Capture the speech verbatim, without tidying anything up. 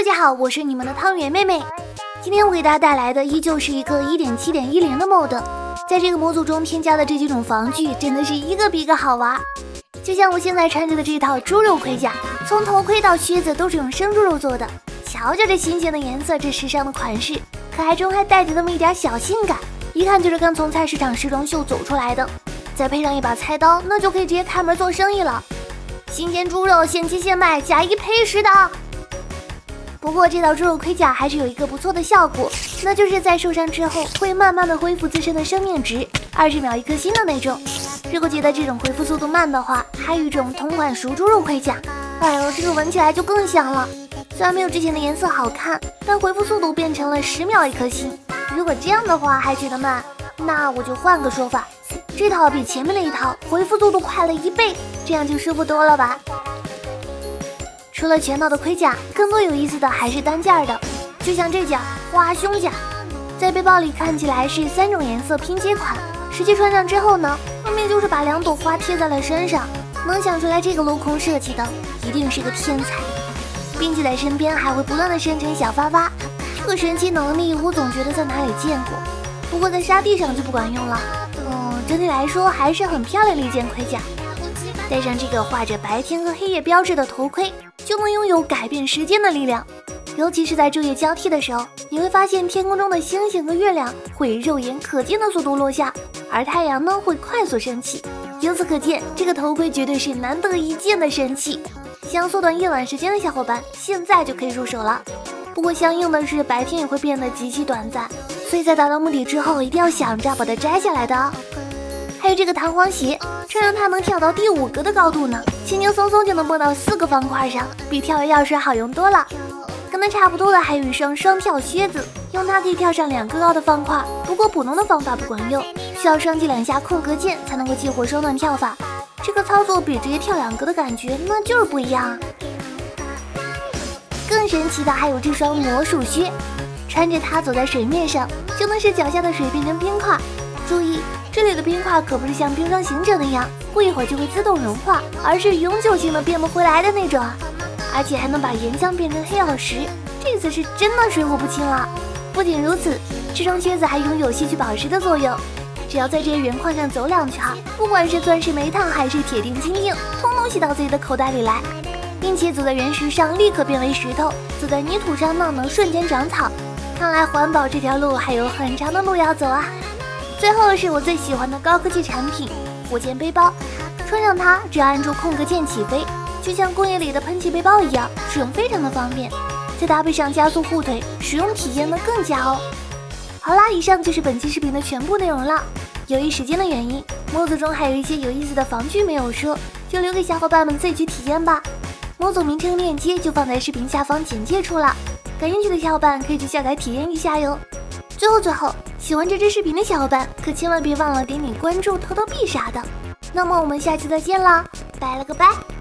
家好，我是你们的汤圆妹妹。今天我给大家带来的依旧是一个 一点七点一零 的 mod， 在这个模组中添加的这几种防具真的是一个比一个好玩。就像我现在穿着的这套猪肉盔甲，从头盔到靴子都是用生猪肉做的。瞧瞧这新鲜的颜色，这时尚的款式，可爱中还带着那么一点小性感，一看就是刚从菜市场时装秀走出来的。再配上一把菜刀，那就可以直接开门做生意了。新鲜猪肉现切现卖，假一赔十的。不过这套猪肉盔甲还是有一个不错的效果，那就是在受伤之后会慢慢的恢复自身的生命值，二十秒一颗星的那种。如果觉得这种恢复速度慢的话，还有一种同款熟猪肉盔甲，哎呦，这个闻起来就更香了。虽然没有之前的颜色好看，但恢复速度变成了十秒一颗星。如果这样的话还觉得慢，那我就换个说法，这套比前面的一套恢复速度快了一倍，这样就舒服多了吧。除了全套的盔甲，更多有意思的还是单件的，就像这件花胸甲，在背包里看起来是三种颜色拼接款，实际穿上之后呢，分明就是把两朵花贴在了身上。能想出来这个镂空设计的，一定是个天才，并且在身边还会不断的生成小发发，这个神奇能力我总觉得在哪里见过，不过在沙地上就不管用了。嗯，整体来说还是很漂亮的一件盔甲。戴上这个画着白天和黑夜标志的头盔，就能拥有改变时间的力量。尤其是在昼夜交替的时候，你会发现天空中的星星和月亮会以肉眼可见的速度落下，而太阳呢会快速升起。由此可见，这个头盔绝对是难得一见的神器。想缩短夜晚时间的小伙伴，现在就可以入手了。不过相应的是，白天也会变得极其短暂，所以在达到目的之后，一定要想着把它摘下来的哦。还有这个弹簧鞋，穿上它能跳到第五格的高度呢，轻轻松松就能蹦到四个方块上，比跳跃钥匙好用多了。跟它差不多的还有一双双跳靴子，用它可以跳上两个高的方块，不过普通的方法不管用，需要双击两下空格键才能够激活双段跳法。这个操作比直接跳两格的感觉那就是不一样啊。更神奇的还有这双魔术靴，穿着它走在水面上，就能使脚下的水变成冰块。注意，这里的冰块可不是像冰霜行者那样过一会儿就会自动融化，而是永久性的变不回来的那种啊！而且还能把岩浆变成黑曜石，这次是真的水火不侵了。不仅如此，这双靴子还拥有吸取宝石的作用，只要在这些圆矿上走两圈，不管是钻石、煤炭还是铁锭、金锭，通通吸到自己的口袋里来，并且走在原石上立刻变为石头，走在泥土上呢能瞬间长草。看来环保这条路还有很长的路要走啊！最后是我最喜欢的高科技产品火箭背包，穿上它只要按住空格键起飞，就像工业里的喷气背包一样，使用非常的方便，再搭配上加速护腿，使用体验呢更佳哦。好啦，以上就是本期视频的全部内容了。由于时间的原因，模组中还有一些有意思的防具没有说，就留给小伙伴们自己去体验吧。模组名称链接就放在视频下方简介处了，感兴趣的小伙伴可以去下载体验一下哟。最后最后，喜欢这支视频的小伙伴可千万别忘了点点关注、投投币啥的。那么我们下期再见啦，拜了个拜。